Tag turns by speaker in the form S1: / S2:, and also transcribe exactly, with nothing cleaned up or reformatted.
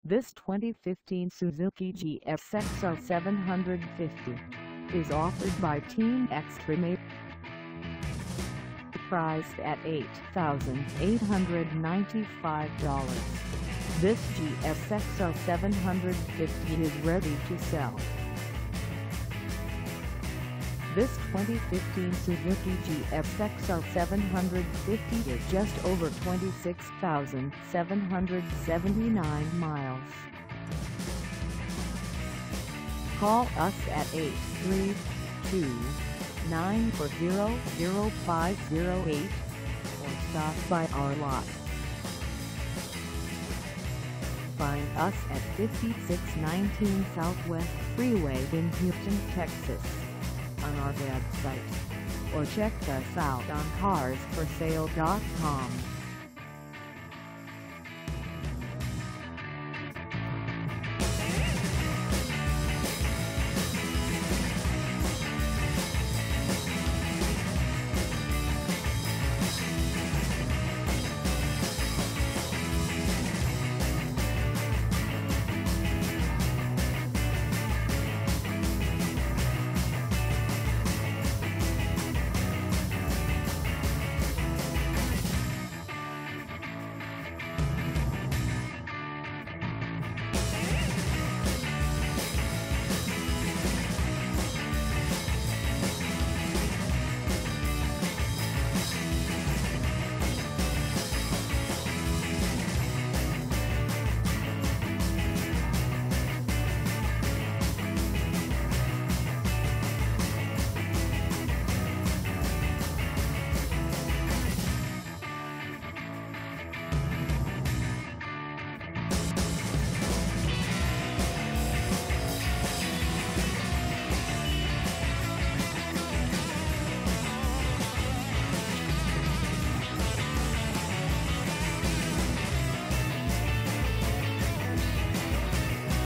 S1: This twenty fifteen Suzuki G S X R seven fifty is offered by Team X-treme. Priced at eight thousand eight hundred ninety-five dollars, this G S X R seven fifty is ready to sell. This twenty fifteen Suzuki G S X R seven fifty is just over twenty-six thousand seven hundred seventy-nine miles. Call us at eight three two, nine four zero, zero five zero eight or stop by our lot. Find us at fifty-six nineteen Southwest Freeway in Houston, Texas, on our website, or check us out on cars for sale dot com.